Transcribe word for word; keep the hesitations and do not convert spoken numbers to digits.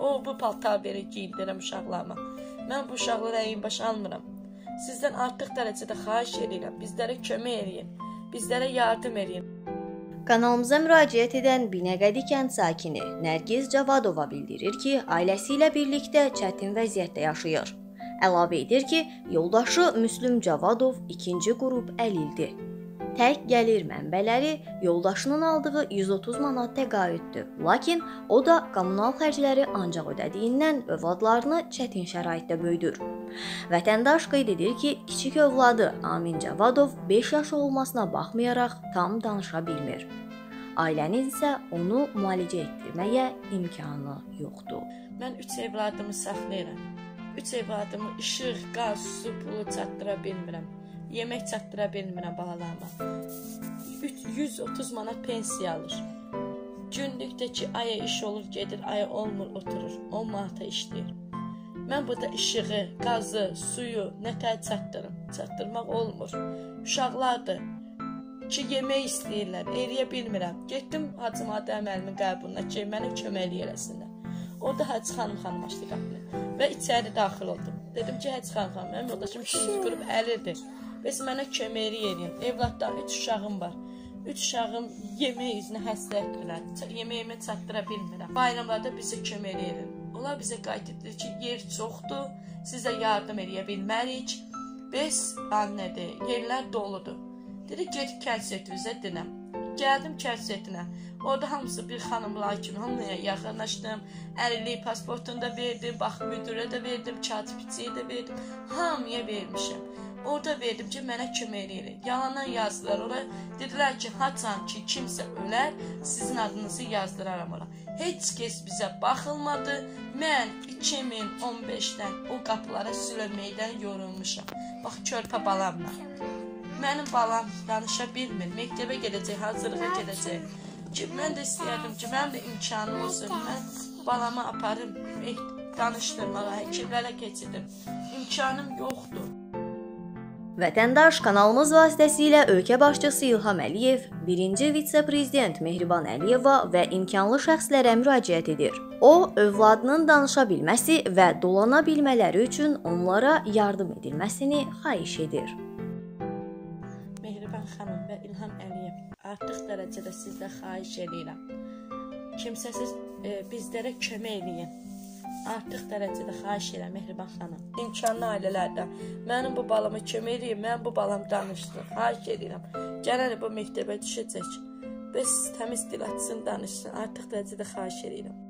o bu paltar verir, giyindirəm uşaqlarıma. Mən bu uşaqlara əyin baş almıram. Sizdən artıq dərəcədə xahiş edirəm. Bizlərə kömək edin. Bizlərə yardım edin. Kanalımıza müraciət edən Binəqədi kənd sakini Nərgiz Cavadova bildirir ki, ailəsi ilə birlikdə çətin vəziyyətdə yaşayır. Əlavə edir ki, yoldaşı Müslüm Cavadov ikinci qrup əlildir. Tək gəlir mənbələri yoldaşının aldığı yüz otuz manat təqaüddür. Lakin o da kommunal xərcləri ancaq ödədiyindən övladlarını çətin şəraitdə böyüdür. Vətəndaş qeyd edir ki, kiçik övladı Amin Cavadov beş yaşı olmasına baxmayaraq tam danışa bilmir. Ailəniz isə onu müalicə etdirməyə imkanı yoxdur. Mən üç evladımı saxlayıram. Üç evladımı işıq, qaz, su, pulu çatdıra bilmirəm. Yemək çatdıra bilmirəm balalarıma. yüz otuz manat pensiya alır. Günlükdə ki, aya iş olur, gedir, aya olmur, oturur. on manata işləyir. Mən burada işığı, qazı, suyu nətər çatdırım? Çatdırmaq olmur. Uşaqlardır ki, yemək istəyirlər, eləyə bilmirəm. Getdim Hacı Madə əməlimin qəbuluna ki, mənə kömək eləsinlər. Orada Hacı xanım xanım açdı qapını və içəri daxil oldum. Dedim ki, Hacı xanım xanım, mənim yoldaşım ikinci qrup əlildir. Bəs mənə kömək edin. Evladlar, üç uşağım var. Üç uşağım yemək izni həsrətdirlər. Yeməyimi çatdıra bilmirəm. Bayramlarda bizə kömək edin. Onlar bizə qayıtdır ki, yer çoxdur, sizə yardım edə bilmərik. Bəs annedir, yerlər doludur. Dedi, get kərsetinizə dinəm. Gəldim kərsetinə. Orada hamısı bir xanımlar kimi hamıya yaxınlaşdım. əlillik pasportunu da verdim, bax müdürə də verdim, katibçiyə də verdim. Hamıya vermişəm. Orada verdim ki, mənə kömək edin. Yalandan yazdılar ora. Dedilər ki, haçan ki, kimsə ölər, sizin adınızı yazdıraram ora. Heç kəs bizə baxılmadı. Mən iki min on beşdən o qapılara sürünməkdən yorulmuşam. Bax, körpə balamla. Mənim balam danışa bilmir. Məktəbə gedəcək, hazırlığa gedəcək. Ki, mən də istəyərdim ki, mənim də imkanım olsun. Mən balamı aparım, danışdırmağa, həkimlərə keçirdim. İmkanım yoxdur. Vətəndaş kanalımız vasitəsilə ölkə başçısı İlham Əliyev, birinci vitse-prezident Mehriban Əliyeva və imkanlı şəxslərə müraciət edir. O, övladının danışa bilməsi və dolana bilmələri üçün onlara yardım edilməsini xahiş edir. Mehriban xanım və İlham Əliyev, artıq dərəcədə sizlə xahiş edirəm. Kimsəsiz e, bizlərə kömək edin. Artıq dərəcədə xahiş edirəm Mehriban xanım. İmkanlı ailələrdə mənim bu balama kömək edin, mən bu balam danışdı. Xahiş edirəm. Gələni bu məktəbə düşəcək. Bəs təmiz dil açsın, danışsın. Artıq dərəcədə xahiş edirəm.